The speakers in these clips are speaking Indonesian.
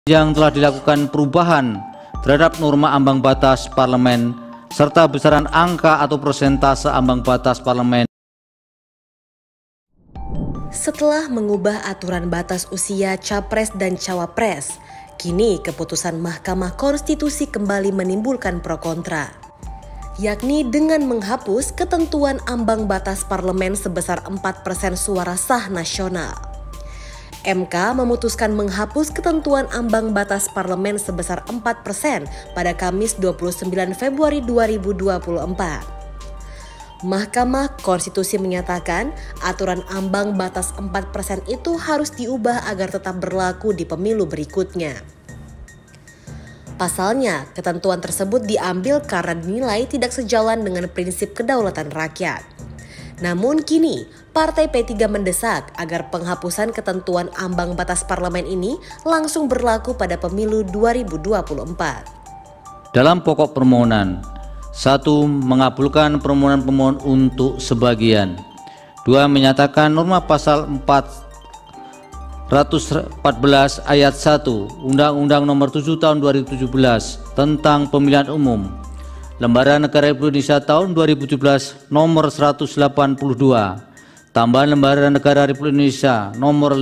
yang telah dilakukan perubahan terhadap norma ambang batas parlemen serta besaran angka atau persentase ambang batas parlemen. Setelah mengubah aturan batas usia Capres dan Cawapres, kini keputusan Mahkamah Konstitusi kembali menimbulkan pro kontra, yakni dengan menghapus ketentuan ambang batas parlemen sebesar 4% suara sah nasional. MK memutuskan menghapus ketentuan ambang batas parlemen sebesar 4% pada Kamis 29 Februari 2024. Mahkamah Konstitusi menyatakan aturan ambang batas 4% itu harus diubah agar tetap berlaku di pemilu berikutnya. Pasalnya, ketentuan tersebut diambil karena dinilai tidak sejalan dengan prinsip kedaulatan rakyat. Namun kini, Partai P3 mendesak agar penghapusan ketentuan ambang batas parlemen ini langsung berlaku pada pemilu 2024. Dalam pokok permohonan, 1. Mengabulkan permohonan pemohon untuk sebagian. 2. Menyatakan norma pasal 414 ayat 1 Undang-Undang Nomor 7 Tahun 2017 tentang Pemilihan Umum, Lembaran Negara Republik Indonesia tahun 2017 nomor 182, tambahan Lembaran Negara Republik Indonesia nomor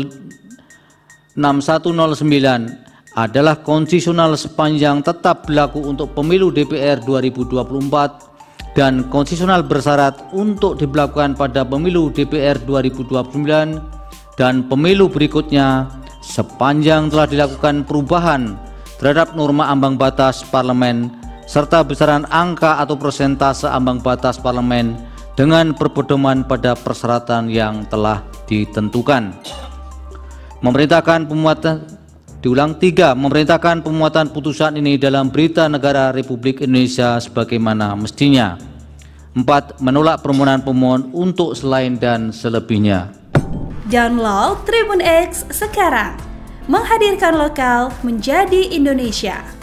6109 adalah konstitusional sepanjang tetap berlaku untuk pemilu DPR 2024 dan konstitusional bersyarat untuk diberlakukan pada pemilu DPR 2029 dan pemilu berikutnya sepanjang telah dilakukan perubahan terhadap norma ambang batas parlemen serta besaran angka atau persentase ambang batas parlemen dengan berpedoman pada persyaratan yang telah ditentukan. Memerintahkan pemuatan putusan ini dalam Berita Negara Republik Indonesia sebagaimana mestinya. 4. Menolak permohonan pemohon untuk selain dan selebihnya. Download Tribun X sekarang, menghadirkan lokal menjadi Indonesia.